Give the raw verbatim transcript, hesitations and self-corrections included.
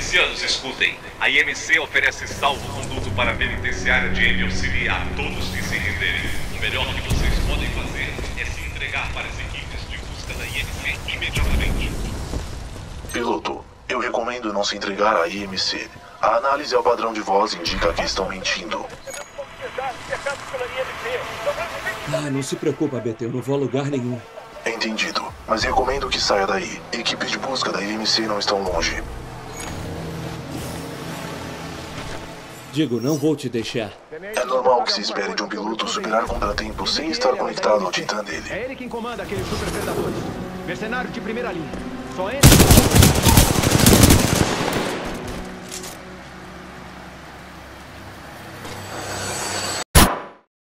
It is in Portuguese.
Milicianos, escutem. A I M C oferece salvo-conduto para a penitenciária de Angel City a todos que se renderem. O melhor que vocês podem fazer é se entregar para as equipes de busca da I M C imediatamente. Piloto, eu recomendo não se entregar à I M C. A análise ao padrão de voz indica que estão mentindo. Ah, não se preocupa, B T, eu não vou a lugar nenhum. Entendido, mas recomendo que saia daí. Equipes de busca da I M C não estão longe. Digo, não vou te deixar. É normal que se espere de um piloto superar contratempos sem estar conectado ao titã dele. É ele quem comanda aqueles super predadores. Mercenário de primeira linha. Só ele.